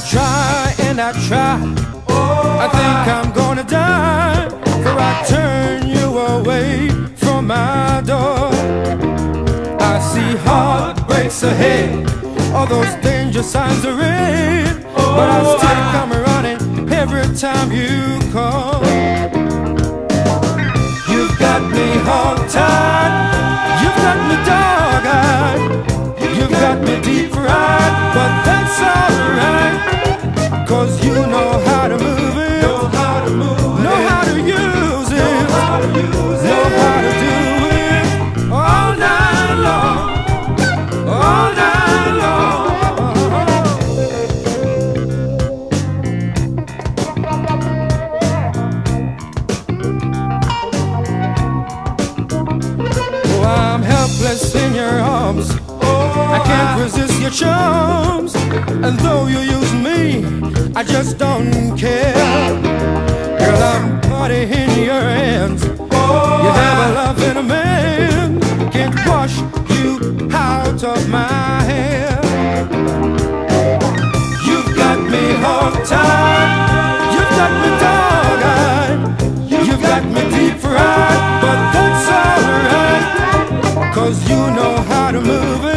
try and I try. I think I'm gonna die, for I turn you away from my door. I see heartbreaks ahead, all those danger signs are red, but I still come running every time you call. You've got me hogtied, you've got me dog-eyed, you've got me deep fried, but that's alright, 'cause you know how to move it, know how to use it, know how to do it all night long, all night long. Oh, I'm helpless in your arms, I can't resist your charms, and though you use me, I just don't care. Girl, I'm body in your hands, you have a love in a man, can't wash you out of my hair. You've got me hogtied, you've got me dog-eyed, you've got me deep fried, but that's alright, 'cause you know how to move it,